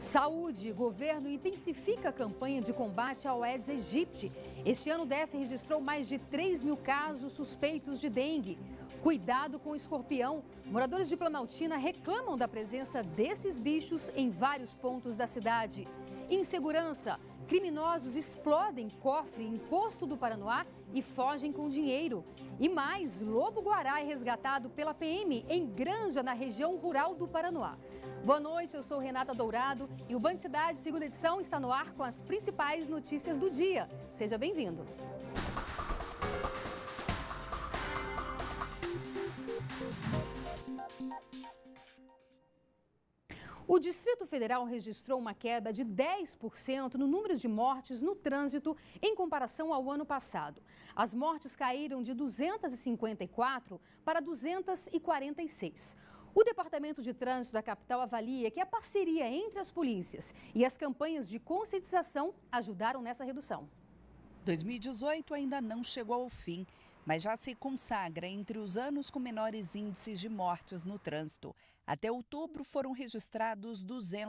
Saúde. Governo intensifica a campanha de combate ao Aedes aegypti. Este ano o DF registrou mais de 3 mil casos suspeitos de dengue. Cuidado com o escorpião. Moradores de Planaltina reclamam da presença desses bichos em vários pontos da cidade. Insegurança. Criminosos explodem cofre em posto do Paranoá e fogem com dinheiro. E mais, lobo-guará é resgatado pela PM em Granja, na região rural do Paranoá. Boa noite, eu sou Renata Dourado e o Band Cidade, segunda edição, está no ar com as principais notícias do dia. Seja bem-vindo. O Distrito Federal registrou uma queda de 10% no número de mortes no trânsito em comparação ao ano passado. As mortes caíram de 254 para 246. O Departamento de Trânsito da capital avalia que a parceria entre as polícias e as campanhas de conscientização ajudaram nessa redução. 2018 ainda não chegou ao fim, mas já se consagra entre os anos com menores índices de mortes no trânsito. Até outubro foram registrados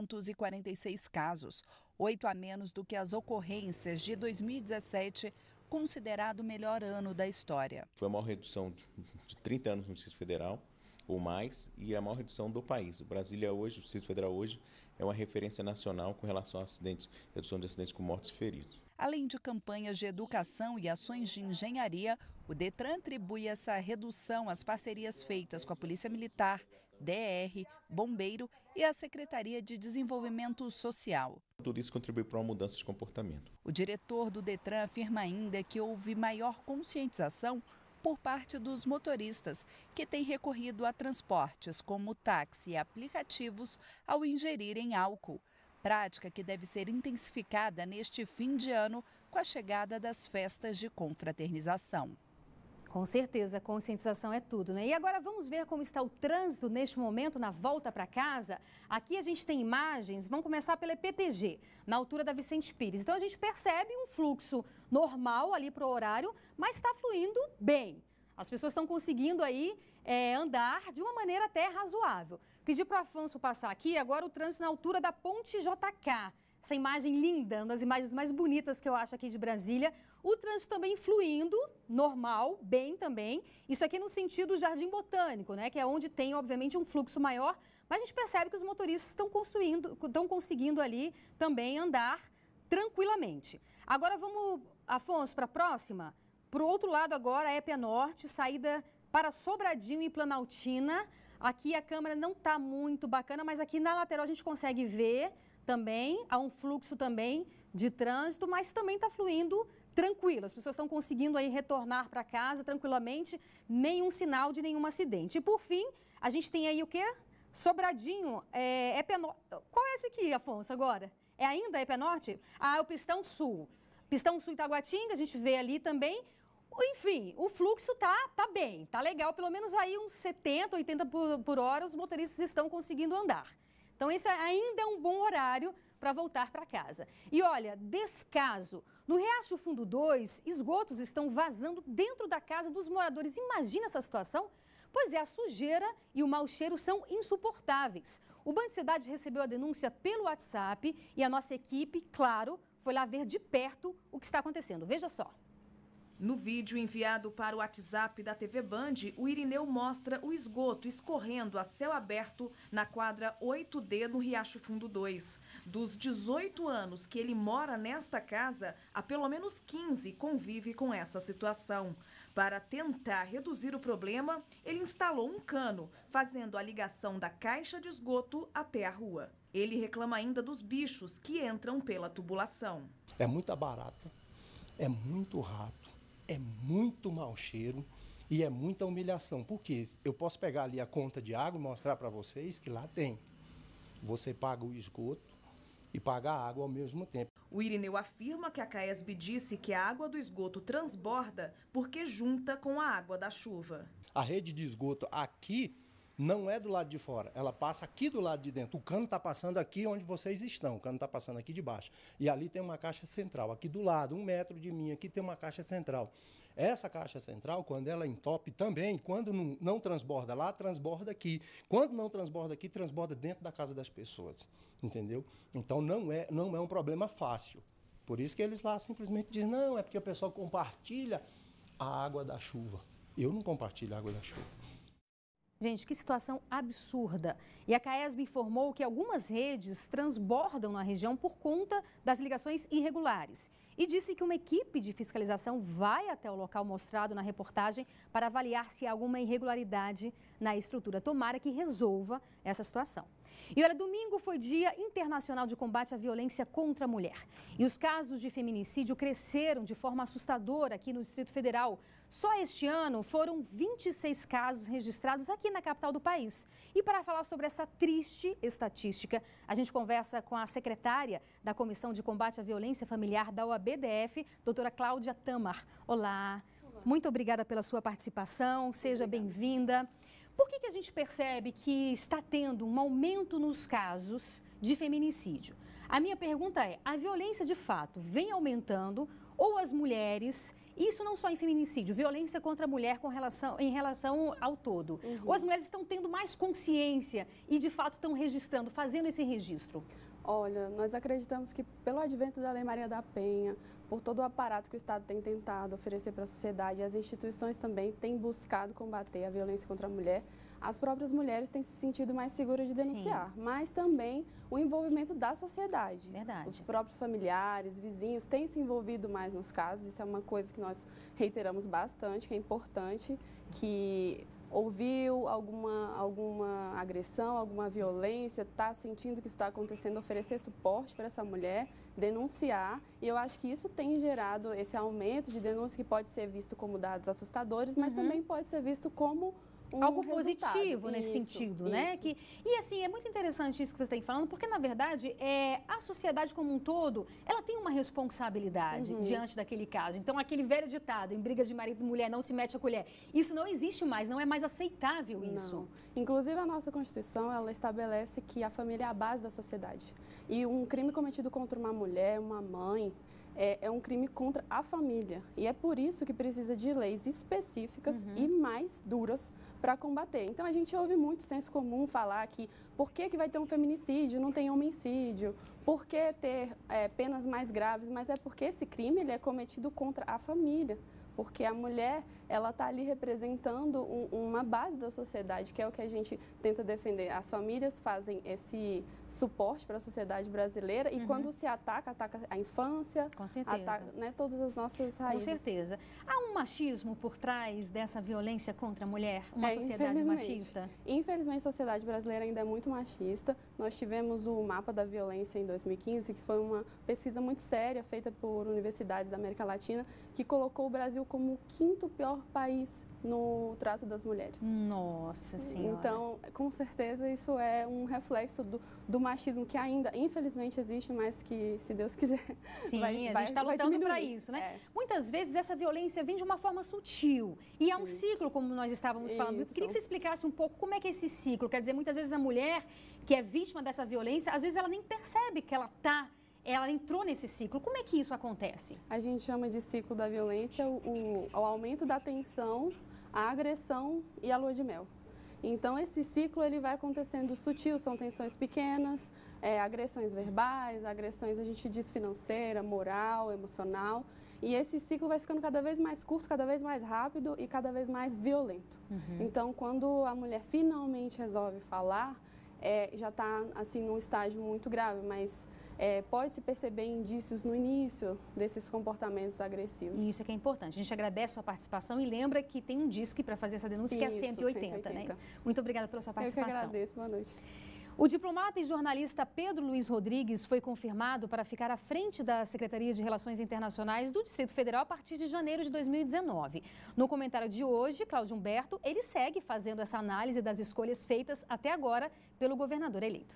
246 casos, 8 a menos do que as ocorrências de 2017, considerado o melhor ano da história. Foi a maior redução de 30 anos no Distrito Federal, ou mais, e a maior redução do país. O Brasília hoje, o Distrito Federal hoje, é uma referência nacional com relação a acidentes, redução de acidentes com mortos e feridos. Além de campanhas de educação e ações de engenharia, o Detran atribui essa redução às parcerias feitas com a Polícia Militar, DR, Bombeiro e a Secretaria de Desenvolvimento Social. Tudo isso contribui para uma mudança de comportamento. O diretor do Detran afirma ainda que houve maior conscientização por parte dos motoristas, que têm recorrido a transportes como táxi e aplicativos ao ingerirem álcool. Prática que deve ser intensificada neste fim de ano com a chegada das festas de confraternização. Com certeza, conscientização é tudo, né? E agora vamos ver como está o trânsito neste momento na volta para casa. Aqui a gente tem imagens, vamos começar pela EPTG, na altura da Vicente Pires. Então a gente percebe um fluxo normal ali para o horário, mas está fluindo bem. As pessoas estão conseguindo aí andar de uma maneira até razoável. Pedi para o Afonso passar aqui, agora o trânsito na altura da Ponte JK. Essa imagem linda, uma das imagens mais bonitas que eu acho aqui de Brasília. O trânsito também fluindo, normal, bem também. Isso aqui no sentido Jardim Botânico, né? Que é onde tem, obviamente, um fluxo maior. Mas a gente percebe que os motoristas estão conseguindo ali também andar tranquilamente. Agora vamos, Afonso, para a próxima. Para o outro lado agora, Épia Norte, saída para Sobradinho e Planaltina. Aqui a câmera não está muito bacana, mas aqui na lateral a gente consegue ver também, há um fluxo também de trânsito, mas também está fluindo tranquilo. As pessoas estão conseguindo aí retornar para casa tranquilamente, nenhum sinal de nenhum acidente. E por fim, a gente tem aí o quê? Sobradinho, Qual é esse aqui, Afonso, agora? É ainda Épia Norte? Ah, é o Pistão Sul. Pistão Sul Itaguatinga, a gente vê ali também. Enfim, o fluxo tá bem, tá legal, pelo menos aí uns 70, 80 por hora os motoristas estão conseguindo andar. Então, esse ainda é um bom horário para voltar para casa. E olha, descaso. No Riacho Fundo 2, esgotos estão vazando dentro da casa dos moradores. Imagina essa situação? Pois é, a sujeira e o mau cheiro são insuportáveis. O Band Cidade recebeu a denúncia pelo WhatsApp e a nossa equipe, claro, foi lá ver de perto o que está acontecendo. Veja só. No vídeo enviado para o WhatsApp da TV Band, o Irineu mostra o esgoto escorrendo a céu aberto na quadra 8D no Riacho Fundo 2. Dos 18 anos que ele mora nesta casa, há pelo menos 15 convive com essa situação. Para tentar reduzir o problema, ele instalou um cano, fazendo a ligação da caixa de esgoto até a rua. Ele reclama ainda dos bichos que entram pela tubulação. É muita barata, é muito rato. É muito mau cheiro e é muita humilhação. Porque eu posso pegar ali a conta de água e mostrar para vocês que lá tem. Você paga o esgoto e paga a água ao mesmo tempo. O Irineu afirma que a CAESB disse que a água do esgoto transborda porque junta com a água da chuva. A rede de esgoto aqui não é do lado de fora, ela passa aqui do lado de dentro. O cano está passando aqui onde vocês estão, o cano está passando aqui de baixo. E ali tem uma caixa central, aqui do lado, 1 metro de mim, aqui tem uma caixa central. Essa caixa central, quando ela entope também, quando não transborda lá, transborda aqui. Quando não transborda aqui, transborda dentro da casa das pessoas, entendeu? Então não é um problema fácil. Por isso que eles lá simplesmente dizem, não, é porque o pessoal compartilha a água da chuva. Eu não compartilho a água da chuva. Gente, que situação absurda. E a CAESB informou que algumas redes transbordam na região por conta das ligações irregulares. E disse que uma equipe de fiscalização vai até o local mostrado na reportagem para avaliar se há alguma irregularidade na estrutura. Tomara que resolva essa situação. E olha, domingo foi Dia Internacional de Combate à Violência contra a Mulher. E os casos de feminicídio cresceram de forma assustadora aqui no Distrito Federal. Só este ano foram 26 casos registrados aqui na capital do país. E para falar sobre essa triste estatística, a gente conversa com a secretária da Comissão de Combate à Violência Familiar da OAB-DF, doutora Cláudia Tamar. Olá, muito obrigada pela sua participação, seja bem-vinda. Por que a gente percebe que está tendo um aumento nos casos de feminicídio? A minha pergunta é, a violência de fato vem aumentando ou as mulheres, isso não só em feminicídio, violência contra a mulher em relação ao todo, ou as mulheres estão tendo mais consciência e de fato estão registrando, fazendo esse registro? Olha, nós acreditamos que pelo advento da Lei Maria da Penha, por todo o aparato que o Estado tem tentado oferecer para a sociedade, as instituições também têm buscado combater a violência contra a mulher, as próprias mulheres têm se sentido mais seguras de denunciar, mas também o envolvimento da sociedade. Verdade. Os próprios familiares, vizinhos têm se envolvido mais nos casos, isso é uma coisa que nós reiteramos bastante, que é importante, que ouviu alguma agressão, alguma violência, está sentindo que está acontecendo, oferecer suporte para essa mulher, denunciar. E eu acho que isso tem gerado esse aumento de denúncias que pode ser visto como dados assustadores, mas também pode ser visto como algo positivo nesse sentido, né? E assim, é muito interessante isso que você está falando, porque na verdade a sociedade como um todo, ela tem uma responsabilidade diante daquele caso. Então, aquele velho ditado, em briga de marido e mulher não se mete a colher, isso não existe mais, não é mais aceitável isso. Não. Inclusive, a nossa Constituição, ela estabelece que a família é a base da sociedade. E um crime cometido contra uma mulher, uma mãe, é um crime contra a família. E é por isso que precisa de leis específicas e mais duras para combater. Então, a gente ouve muito senso comum falar que por que vai ter um feminicídio, não tem homicídio, por que ter penas mais graves, mas é porque esse crime ele é cometido contra a família. Porque a mulher, ela está ali representando uma base da sociedade, que é o que a gente tenta defender. As famílias fazem esse suporte para a sociedade brasileira e quando se ataca a infância, ataca, né, todas as nossas raízes. Com certeza. Há um machismo por trás dessa violência contra a mulher? Uma sociedade machista? Infelizmente, a sociedade brasileira ainda é muito machista. Nós tivemos o Mapa da Violência em 2015, que foi uma pesquisa muito séria feita por universidades da América Latina, que colocou o Brasil como o 5º pior país no trato das mulheres. Nossa Senhora! Então, com certeza, isso é um reflexo do machismo que ainda, infelizmente, existe, mas que, se Deus quiser, sim, a gente está lutando para isso, né? Muitas vezes essa violência vem de uma forma sutil e é um ciclo, como nós estávamos falando. Eu queria que você explicasse um pouco como é que é esse ciclo. Quer dizer, muitas vezes a mulher que é vítima dessa violência, às vezes ela nem percebe que ela entrou nesse ciclo. Como é que isso acontece? A gente chama de ciclo da violência o aumento da tensão, a agressão e a lua de mel. Então, esse ciclo ele vai acontecendo sutil, são tensões pequenas, agressões verbais, agressões, a gente diz, financeira, moral, emocional. E esse ciclo vai ficando cada vez mais curto, cada vez mais rápido e cada vez mais violento. Então, quando a mulher finalmente resolve falar, já está assim, num estágio muito grave, mas pode-se perceber indícios no início desses comportamentos agressivos. Isso é que é importante. A gente agradece a sua participação e lembra que tem um DISC para fazer essa denúncia, que é 180, né? Muito obrigada pela sua participação. Eu que agradeço. Boa noite. O diplomata e jornalista Pedro Luiz Rodrigues foi confirmado para ficar à frente da Secretaria de Relações Internacionais do Distrito Federal a partir de janeiro de 2019. No comentário de hoje, Cláudio Humberto, ele segue fazendo essa análise das escolhas feitas até agora pelo governador eleito.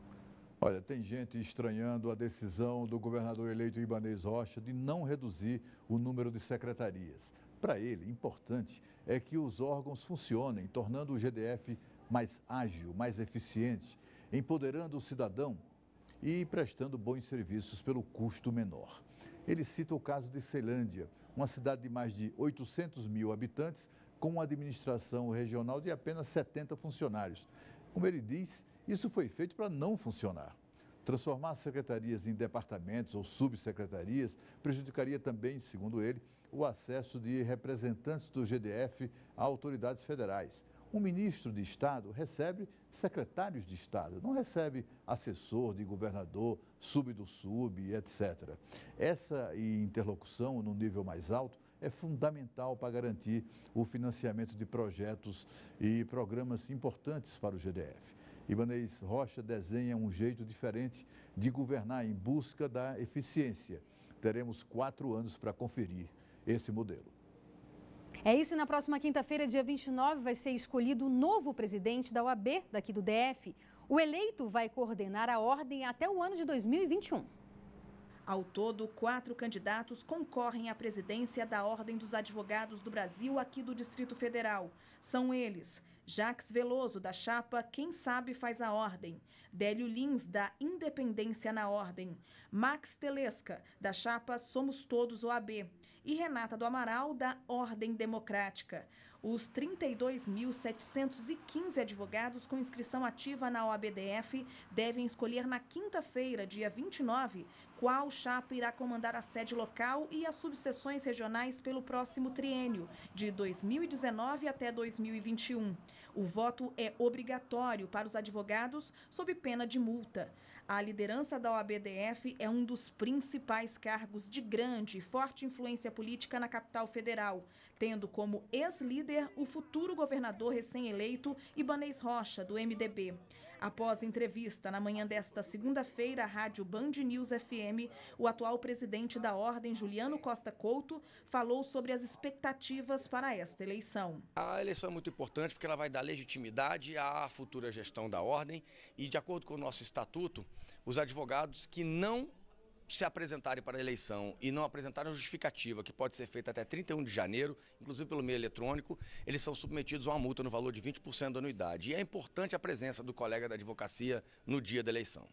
Olha, tem gente estranhando a decisão do governador eleito Ibanez Rocha de não reduzir o número de secretarias. Para ele, importante é que os órgãos funcionem, tornando o GDF mais ágil, mais eficiente, empoderando o cidadão e prestando bons serviços pelo custo menor. Ele cita o caso de Ceilândia, uma cidade de mais de 800 mil habitantes, com uma administração regional de apenas 70 funcionários. Como ele diz, isso foi feito para não funcionar. Transformar as secretarias em departamentos ou subsecretarias prejudicaria também, segundo ele, o acesso de representantes do GDF a autoridades federais. Um ministro de Estado recebe secretários de Estado, não recebe assessor de governador, sub do sub, etc. Essa interlocução no nível mais alto é fundamental para garantir o financiamento de projetos e programas importantes para o GDF. Ibanez Rocha desenha um jeito diferente de governar em busca da eficiência. Teremos 4 anos para conferir esse modelo. É isso, e na próxima quinta-feira, dia 29, vai ser escolhido o novo presidente da OAB daqui do DF. O eleito vai coordenar a ordem até o ano de 2021. Ao todo, 4 candidatos concorrem à presidência da Ordem dos Advogados do Brasil aqui do Distrito Federal. São eles: Jacques Veloso, da chapa Quem Sabe Faz a Ordem; Délio Lins, da Independência na Ordem; Max Telesca, da chapa Somos Todos OAB; e Renata do Amaral, da Ordem Democrática. Os 32.715 advogados com inscrição ativa na OAB-DF devem escolher na quinta-feira, dia 29, qual chapa irá comandar a sede local e as subseções regionais pelo próximo triênio, de 2019 até 2021. O voto é obrigatório para os advogados, sob pena de multa. A liderança da OAB-DF é um dos principais cargos de grande e forte influência política na capital federal, tendo como ex-líder o futuro governador recém-eleito Ibanez Rocha, do MDB. Após entrevista na manhã desta segunda-feira à rádio Band News FM, o atual presidente da Ordem, Juliano Costa Couto, falou sobre as expectativas para esta eleição. A eleição é muito importante porque ela vai dar legitimidade à futura gestão da Ordem e, de acordo com o nosso estatuto, os advogados que não se apresentarem para a eleição e não apresentarem justificativa, que pode ser feita até 31 de janeiro, inclusive pelo meio eletrônico, eles são submetidos a uma multa no valor de 20% da anuidade. E é importante a presença do colega da advocacia no dia da eleição.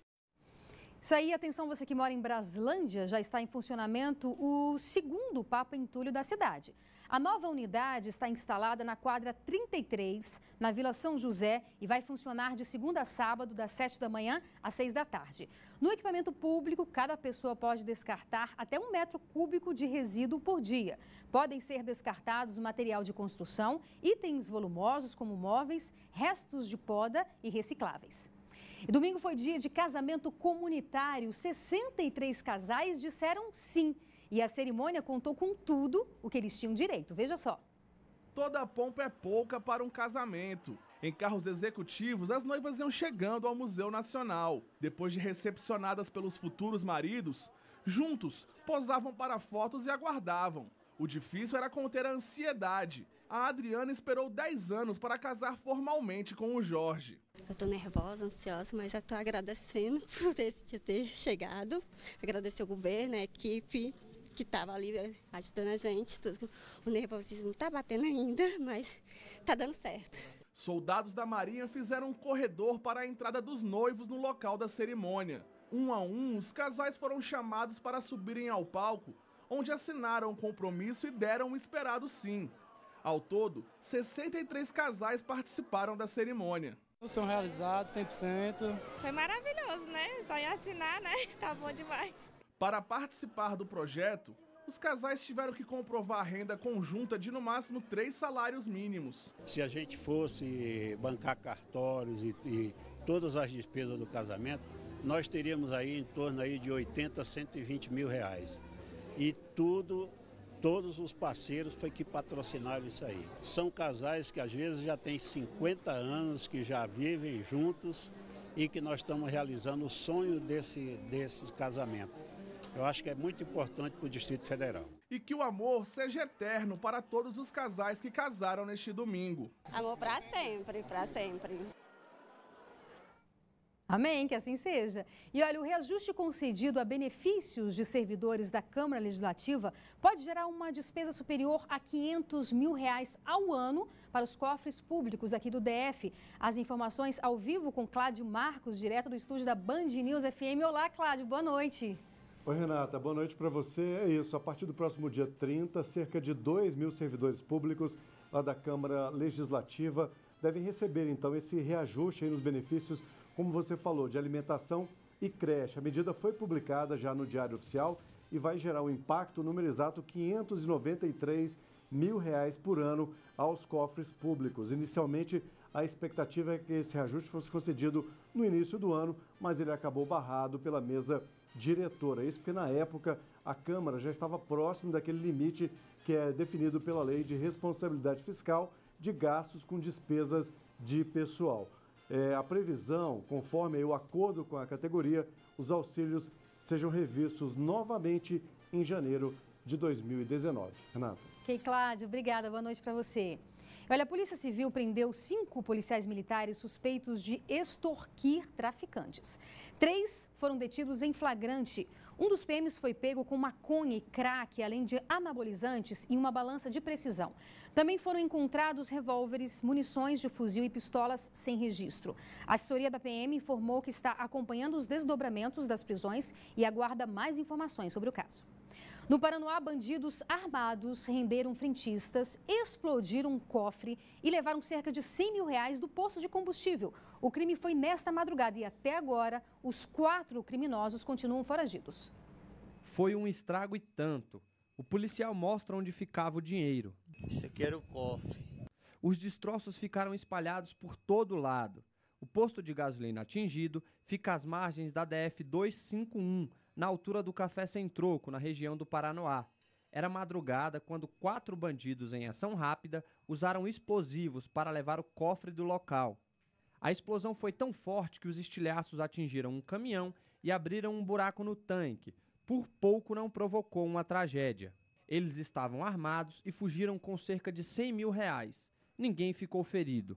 Isso aí, atenção, você que mora em Braslândia, já está em funcionamento o segundo Papo Entulho da cidade. A nova unidade está instalada na quadra 33, na Vila São José, e vai funcionar de segunda a sábado, das 7 da manhã às 6 da tarde. No equipamento público, cada pessoa pode descartar até 1 metro cúbico de resíduo por dia. Podem ser descartados material de construção, itens volumosos como móveis, restos de poda e recicláveis. E domingo foi dia de casamento comunitário. 63 casais disseram sim. E a cerimônia contou com tudo o que eles tinham direito. Veja só. Toda a pompa é pouca para um casamento. Em carros executivos, as noivas iam chegando ao Museu Nacional. Depois de recepcionadas pelos futuros maridos, juntos posavam para fotos e aguardavam. O difícil era conter a ansiedade. A Adriana esperou 10 anos para casar formalmente com o Jorge. Eu tô nervosa, ansiosa, mas já tô agradecendo por esse ter chegado. Agradecer ao governo, a equipe que estava ali ajudando a gente. Tudo. O nervosismo tá batendo ainda, mas tá dando certo. Soldados da Marinha fizeram um corredor para a entrada dos noivos no local da cerimônia. Um a um, os casais foram chamados para subirem ao palco, onde assinaram o compromisso e deram o esperado sim. Ao todo, 63 casais participaram da cerimônia. O sonho realizado, 100%. Foi maravilhoso, né? Só em assinar, né? Tá bom demais. Para participar do projeto, os casais tiveram que comprovar a renda conjunta de no máximo 3 salários mínimos. Se a gente fosse bancar cartórios e todas as despesas do casamento, nós teríamos aí em torno aí de 80 a 120 mil reais. E todos os parceiros foi que patrocinaram isso aí. São casais que às vezes já têm 50 anos, que já vivem juntos e que nós estamos realizando o sonho desse casamento. Eu acho que é muito importante para o Distrito Federal. E que o amor seja eterno para todos os casais que casaram neste domingo. Amor para sempre, para sempre. Amém, que assim seja. E olha, o reajuste concedido a benefícios de servidores da Câmara Legislativa pode gerar uma despesa superior a R$500 mil ao ano para os cofres públicos aqui do DF. As informações ao vivo com Cláudio Marcos, direto do estúdio da Band News FM. Olá, Cláudio, boa noite. Oi, Renata, boa noite para você. É isso, a partir do próximo dia 30, cerca de 2.000 servidores públicos lá da Câmara Legislativa devem receber, então, esse reajuste aí nos benefícios, como você falou, de alimentação e creche. A medida foi publicada já no Diário Oficial e vai gerar um impacto, o número exato, R$ 593 mil por ano aos cofres públicos. Inicialmente, a expectativa é que esse reajuste fosse concedido no início do ano, mas ele acabou barrado pela mesa diretora. Isso porque, na época, a Câmara já estava próximo daquele limite que é definido pela Lei de Responsabilidade Fiscal de gastos com despesas de pessoal. A previsão, conforme o acordo com a categoria, os auxílios sejam revistos novamente em janeiro de 2019. Renata. Ok, Cláudio, obrigada. Boa noite para você. Olha, a Polícia Civil prendeu 5 policiais militares suspeitos de extorquir traficantes. 3 foram detidos em flagrante. Um dos PMs foi pego com maconha e crack, além de anabolizantes e uma balança de precisão. Também foram encontrados revólveres, munições de fuzil e pistolas sem registro. A assessoria da PM informou que está acompanhando os desdobramentos das prisões e aguarda mais informações sobre o caso. No Paranoá, bandidos armados renderam frentistas, explodiram um cofre e levaram cerca de R$100 mil do posto de combustível. O crime foi nesta madrugada e até agora os 4 criminosos continuam foragidos. Foi um estrago e tanto. O policial mostra onde ficava o dinheiro. Isso aqui era o cofre. Os destroços ficaram espalhados por todo lado. O posto de gasolina atingido fica às margens da DF 251, na altura do Café Sem Troco, na região do Paranoá. Era madrugada quando 4 bandidos em ação rápida usaram explosivos para levar o cofre do local. A explosão foi tão forte que os estilhaços atingiram um caminhão e abriram um buraco no tanque. Por pouco não provocou uma tragédia. Eles estavam armados e fugiram com cerca de R$100 mil. Ninguém ficou ferido.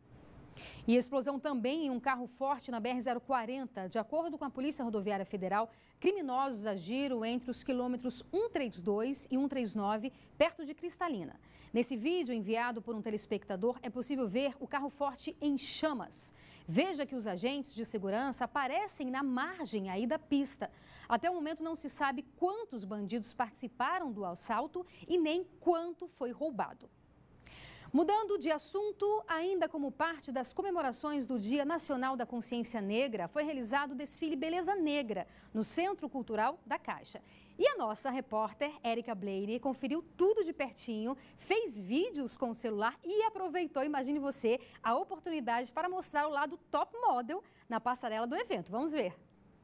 E explosão também em um carro forte na BR-040. De acordo com a Polícia Rodoviária Federal, criminosos agiram entre os quilômetros 132 e 139, perto de Cristalina. Nesse vídeo enviado por um telespectador, é possível ver o carro forte em chamas. Veja que os agentes de segurança aparecem na margem aí da pista. Até o momento não se sabe quantos bandidos participaram do assalto e nem quanto foi roubado. Mudando de assunto, ainda como parte das comemorações do Dia Nacional da Consciência Negra, foi realizado o desfile Beleza Negra, no Centro Cultural da Caixa. E a nossa repórter, Érica Blaney, conferiu tudo de pertinho, fez vídeos com o celular e aproveitou, imagine você, a oportunidade para mostrar o lado top model na passarela do evento. Vamos ver.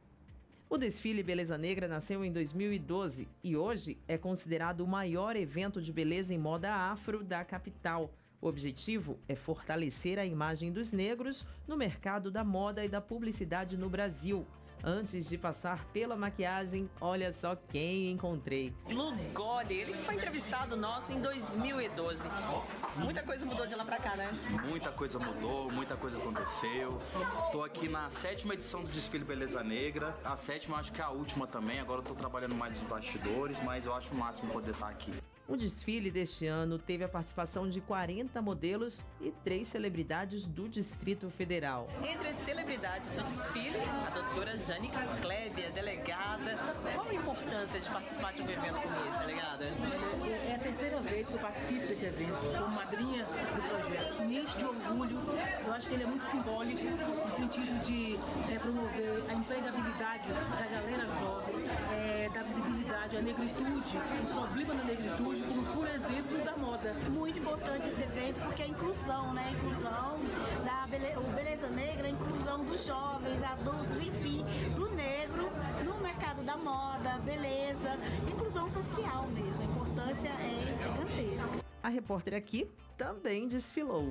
O desfile Beleza Negra nasceu em 2012 e hoje é considerado o maior evento de beleza em moda afro da capital. O objetivo é fortalecer a imagem dos negros no mercado da moda e da publicidade no Brasil. Antes de passar pela maquiagem, olha só quem encontrei. Lugoli, ele foi entrevistado nosso em 2012. Muita coisa mudou de lá pra cá, né? Muita coisa mudou, muita coisa aconteceu. Tô aqui na 7ª edição do desfile Beleza Negra. A 7ª, acho que é a última também. Agora eu tô trabalhando mais nos bastidores, mas eu acho o máximo poder estar aqui. O desfile deste ano teve a participação de 40 modelos e 3 celebridades do Distrito Federal. Entre as celebridades do desfile, a doutora Jânica Klebe, delegada. Qual a importância de participar de um evento como esse, delegada? É a terceira vez que eu participo desse evento, como madrinha do projeto. Me enche de orgulho, eu acho que ele é muito simbólico, no sentido de promover a empregabilidade da galera jovem, da visibilidade, a negritude, o problema da negritude, como por exemplo da moda. Muito importante esse evento porque é a inclusão, né? A inclusão o Beleza Negra, a inclusão dos jovens, adultos, enfim, do negro no mercado da moda, beleza, inclusão social mesmo. A importância é gigantesca. A repórter aqui também desfilou.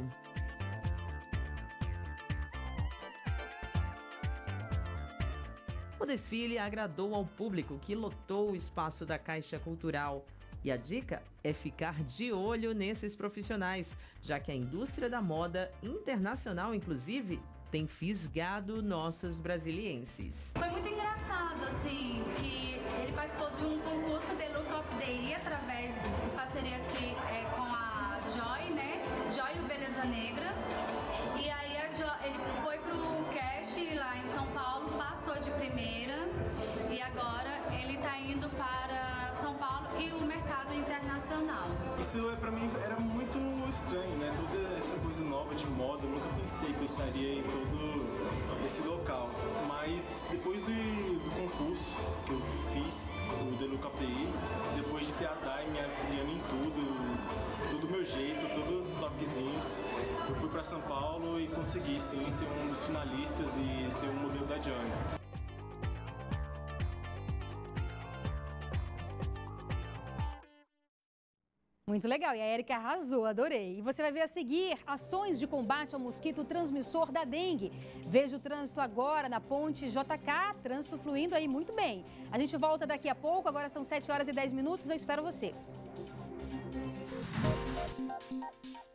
O desfile agradou ao público que lotou o espaço da Caixa Cultural. E a dica é ficar de olho nesses profissionais, já que a indústria da moda internacional, inclusive, tem fisgado nossos brasilienses. Foi muito engraçado, assim, que ele participou de um concurso de Look of the Year através de parceria aqui com a Joy, né? Joy e o Beleza Negra. E aí ele foi pro Cash lá em São Paulo, passou de primeira e agora ele tá indo para São Paulo e o mercado internacional. Isso para mim era muito estranho, né? Toda essa coisa nova de moda, eu nunca pensei que eu estaria em todo esse local. Mas depois do concurso que eu fiz, o Deluca API, depois de ter a Dai me auxiliando em tudo do meu jeito, todos os toquezinhos, eu fui para São Paulo e consegui sim ser um dos finalistas e ser um modelo da Johnny. Muito legal, e a Érica arrasou, adorei. E você vai ver a seguir ações de combate ao mosquito transmissor da dengue. Veja o trânsito agora na ponte JK, trânsito fluindo aí muito bem. A gente volta daqui a pouco, agora são 7 horas e 10 minutos, eu espero você.